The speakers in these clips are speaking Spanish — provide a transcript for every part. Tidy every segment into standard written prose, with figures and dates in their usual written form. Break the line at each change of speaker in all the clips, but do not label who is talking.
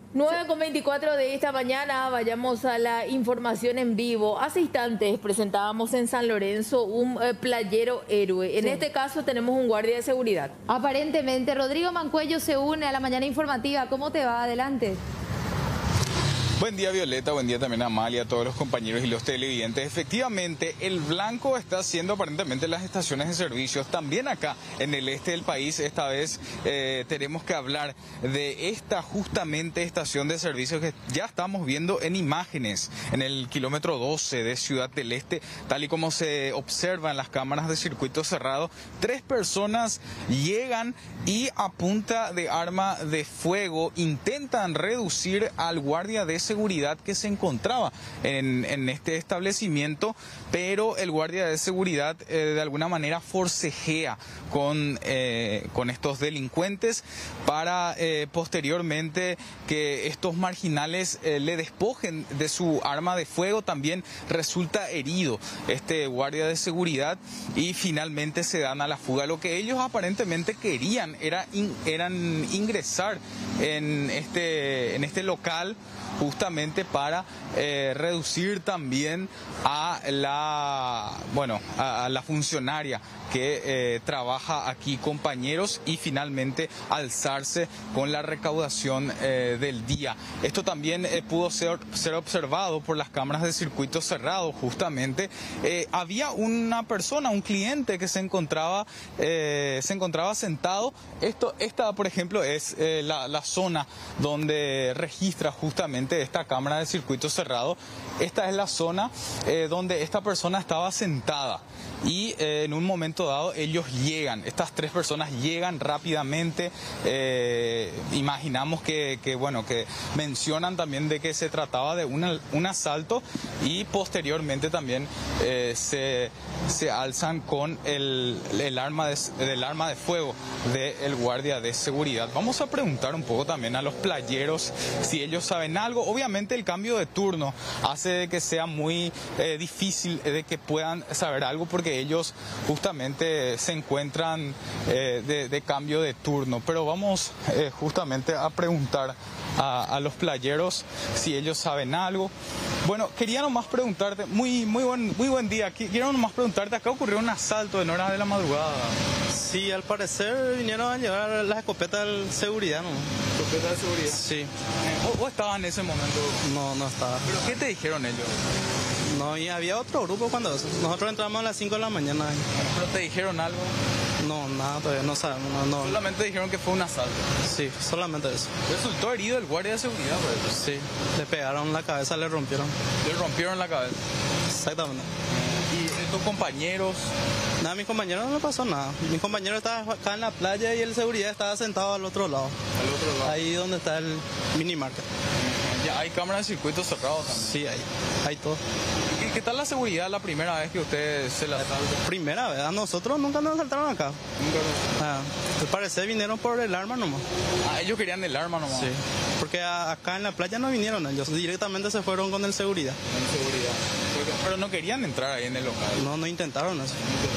9:24 de esta mañana, vayamos a la información en vivo. Hace instantes presentábamos en San Lorenzo un playero héroe. En este caso tenemos un guardia de seguridad.
Aparentemente, Rodrigo Mancuello se une a la mañana informativa. ¿Cómo te va? Adelante.
Buen día, Violeta, buen día también a Amalia, a todos los compañeros y los televidentes. Efectivamente, el blanco está haciendo aparentemente las estaciones de servicios, también acá en el este del país. Esta vez tenemos que hablar de esta justamente estación de servicios que ya estamos viendo en imágenes en el kilómetro 12 de Ciudad del Este, tal y como se observa en las cámaras de circuito cerrado. 3 personas llegan y a punta de arma de fuego intentan reducir al guardia de seguridad que se encontraba en este establecimiento, pero el guardia de seguridad de alguna manera forcejea con estos delincuentes para posteriormente que estos marginales le despojen de su arma de fuego. También resulta herido este guardia de seguridad y finalmente se dan a la fuga. Lo que ellos aparentemente querían eran ingresar en este local justamente para reducir también a la funcionaria que trabaja aquí, compañeros, y finalmente alzarse con la recaudación del día. Esto también pudo ser observado por las cámaras de circuito cerrado. Justamente había una persona, un cliente que se encontraba sentado. Esta, por ejemplo, es la zona donde registra justamente esta cámara de circuito cerrado. Esta es la zona donde esta persona estaba sentada y en un momento dado ellos llegan, estas 3 personas llegan rápidamente. Imaginamos que mencionan también de que se trataba de un asalto y posteriormente también se alzan con el arma de fuego del guardia de seguridad. Vamos a preguntar un poco también a los playeros si ellos saben algo. Obviamente el cambio de turno hace de que sea muy difícil de que puedan saber algo, porque ellos justamente se encuentran de cambio de turno. Pero vamos justamente a preguntar a los playeros si ellos saben algo. Bueno, quería nomás preguntarte, muy buen día. Quiero nomás preguntarte, acá ocurrió un asalto en horas de la madrugada.
Sí, al parecer vinieron a llevar las escopetas de seguridad, ¿no?
¿Escopetas de seguridad?
Sí.
¿O estabas en ese momento?
No estaba.
¿Pero qué te dijeron ellos?
No, y había otro grupo cuando nosotros entramos a las 5 de la mañana.
¿Pero te dijeron algo?
No, nada, todavía no sabemos. No.
Solamente dijeron que fue un asalto.
Sí, solamente eso.
¿Resultó herido el guardia de seguridad? ¿Verdad?
Sí, le pegaron la cabeza, le rompieron.
¿Le rompieron la cabeza?
Exactamente.
¿Y tus compañeros?
Nada, a mis compañeros no le pasó nada. Mi compañero estaba acá en la playa y el seguridad estaba sentado al otro lado.
¿Al otro lado?
Ahí donde está el mini market.
¿Ya hay cámaras de circuito cerrados también?
Sí, hay todo.
¿Y qué tal la seguridad la primera vez que ustedes se la asaltan?
Primera vez, a nosotros nunca nos asaltaron acá.
Nunca.
Al parecer vinieron por el arma nomás.
Ellos querían el arma nomás.
Sí, porque acá en la playa no vinieron ellos, directamente se fueron con el seguridad.
Con seguridad. Pero no querían entrar ahí en el local.
No intentaron eso.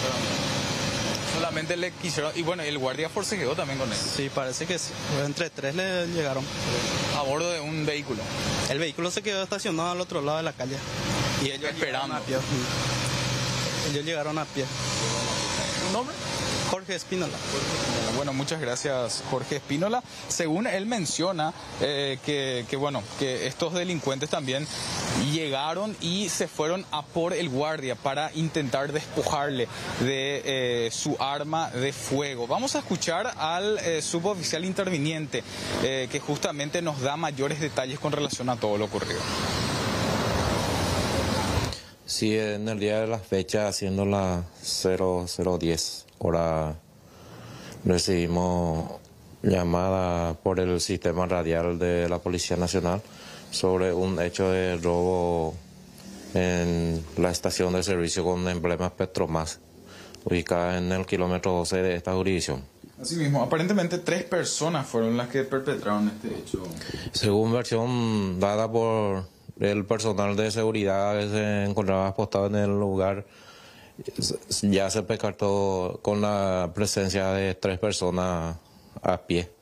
Solamente le quisieron, y bueno, el guardia forcejeó también con él.
Sí, parece que sí. Entre 3 le llegaron.
A bordo de un vehículo.
El vehículo se quedó estacionado al otro lado de la calle.
Y ellos esperando.
Ellos llegaron a pie.
¿Tu nombre?
Jorge Espínola.
Bueno, muchas gracias, Jorge Espínola. Según él menciona que estos delincuentes también llegaron y se fueron a por el guardia para intentar despojarle de su arma de fuego. Vamos a escuchar al suboficial interviniente que justamente nos da mayores detalles con relación a todo lo ocurrido.
Sí, en el día de la fecha, siendo las 00:10 hora, recibimos llamada por el sistema radial de la Policía Nacional sobre un hecho de robo en la estación de servicio con emblemas Petromás, ubicada en el kilómetro 12 de esta jurisdicción.
Así mismo, aparentemente 3 personas fueron las que perpetraron este hecho.
Según versión dada por el personal de seguridad que se encontraba apostado en el lugar, ya se percató con la presencia de 3 personas a pie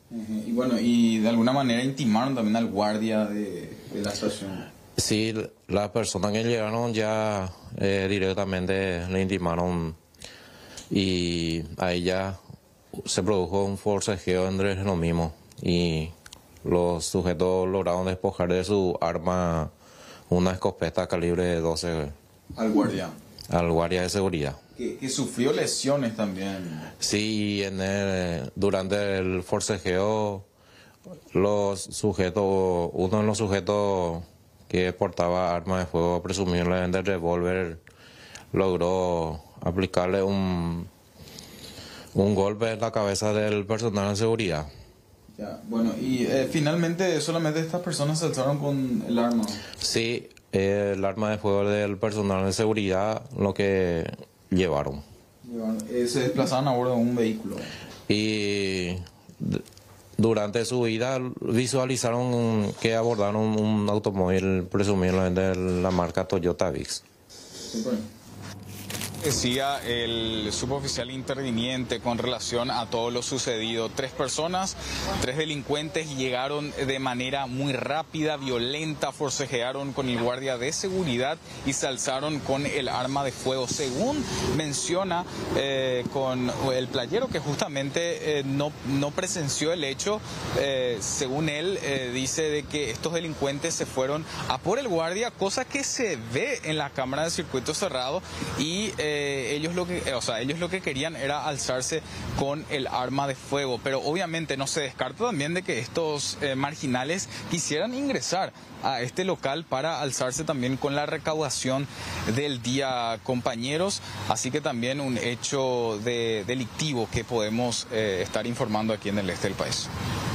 Y bueno, y de alguna manera intimaron también al guardia de la estación.
Sí, las personas que llegaron ya directamente le intimaron y ahí ya se produjo un forcejeo entre los mismos y los sujetos lograron despojar de su arma una escopeta calibre 12
Al guardia.
al guardia de seguridad.
Que sufrió lesiones también.
Sí, durante el forcejeo uno de los sujetos que portaba arma de fuego, presumiblemente revólver, logró aplicarle un golpe en la cabeza del personal de seguridad.
Ya, bueno, y finalmente solamente estas personas se alzaron con el arma.
Sí, el arma de fuego del personal de seguridad lo que llevaron.
Se desplazaban a bordo de un vehículo.
Y durante su vida visualizaron que abordaron un automóvil presumiblemente de la marca Toyota Vitz.
Super. Decía el suboficial interviniente con relación a todo lo sucedido. 3 personas, 3 delincuentes llegaron de manera muy rápida, violenta, forcejearon con el guardia de seguridad y se alzaron con el arma de fuego. Según menciona con el playero que justamente no presenció el hecho, según él dice de que estos delincuentes se fueron a por el guardia, cosa que se ve en la cámara de circuito cerrado y ellos lo que querían era alzarse con el arma de fuego, pero obviamente no se descarta también de que estos marginales quisieran ingresar a este local para alzarse también con la recaudación del día, compañeros, así que también un hecho delictivo que podemos estar informando aquí en el este del país.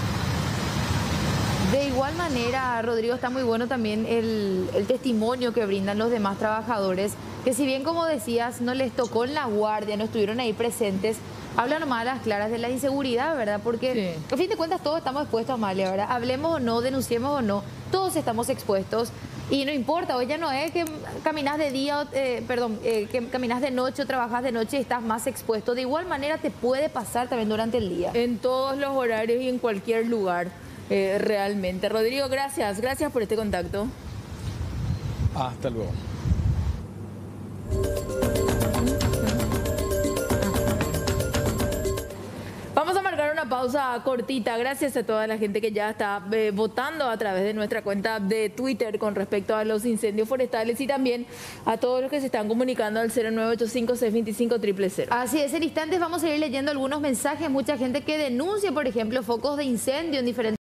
De igual manera, Rodrigo, está muy bueno también el testimonio que brindan los demás trabajadores, que si bien, como decías, no les tocó en la guardia, no estuvieron ahí presentes, hablan nomás a las claras de la inseguridad, ¿verdad? Porque, a fin de cuentas, todos estamos expuestos, Amalia, ¿verdad? Hablemos o no, denunciemos o no, todos estamos expuestos. Y no importa, hoy ya no es que caminas de día, que caminas de noche o trabajas de noche y estás más expuesto. De igual manera te puede pasar también durante el día.
En todos los horarios y en cualquier lugar. Realmente. Rodrigo, gracias por este contacto.
Hasta luego.
Vamos a marcar una pausa cortita. Gracias a toda la gente que ya está votando a través de nuestra cuenta de Twitter con respecto a los incendios forestales y también a todos los que se están comunicando al 0985-625-000.
Así es, en instantes vamos a ir leyendo algunos mensajes. Mucha gente que denuncia, por ejemplo, focos de incendio en diferentes